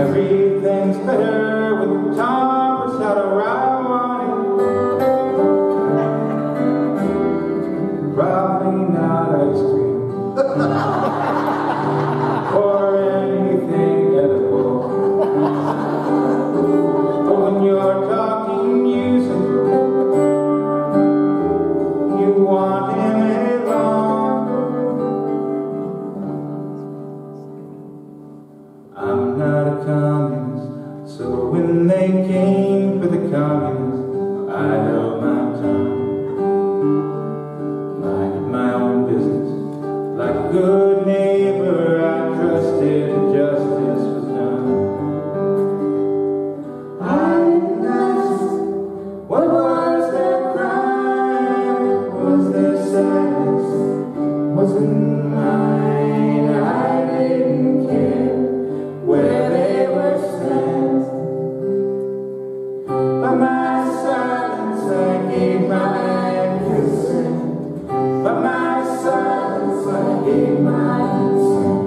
Everything's better with Tom without a rhyme on it. Probably not ice cream or anything edible. But when you're talking music, you want him along. I'm not a communist, so when they came for the communists, I held my tongue. Minded my own business, like a good neighbor, I trusted justice was done. I didn't ask, what was their crime? Was their sadness? Wasn't mine. I didn't care where they were sent. By my silence I gave my consent. By my silence I gave my consent.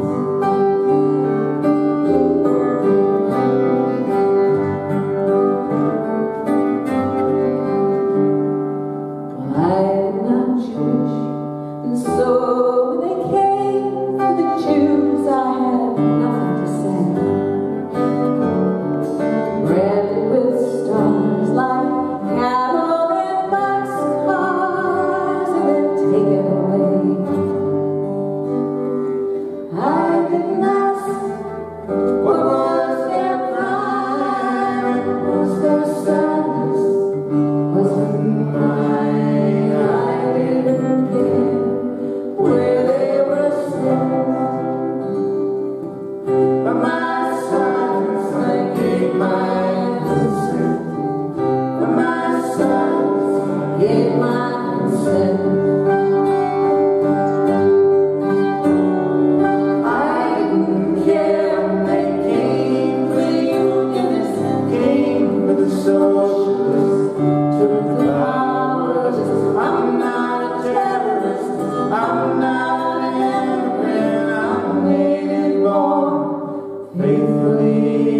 Well, I am not Jewish, and so when they came for the Jews, I had nothing to say. Branded with stars like cattle and boxcars, and then taken away. I didn't ask, what was their crime? Was their sadness? Wasn't mine. I didn't care where they were sent. By my silence I gave my consent. By my silence I gave my consent. I didn't care when they came for the Unionists, came for the Socialists, took the powers. I'm not a terrorist, I'm not an immigrant, I'm native born, faithfully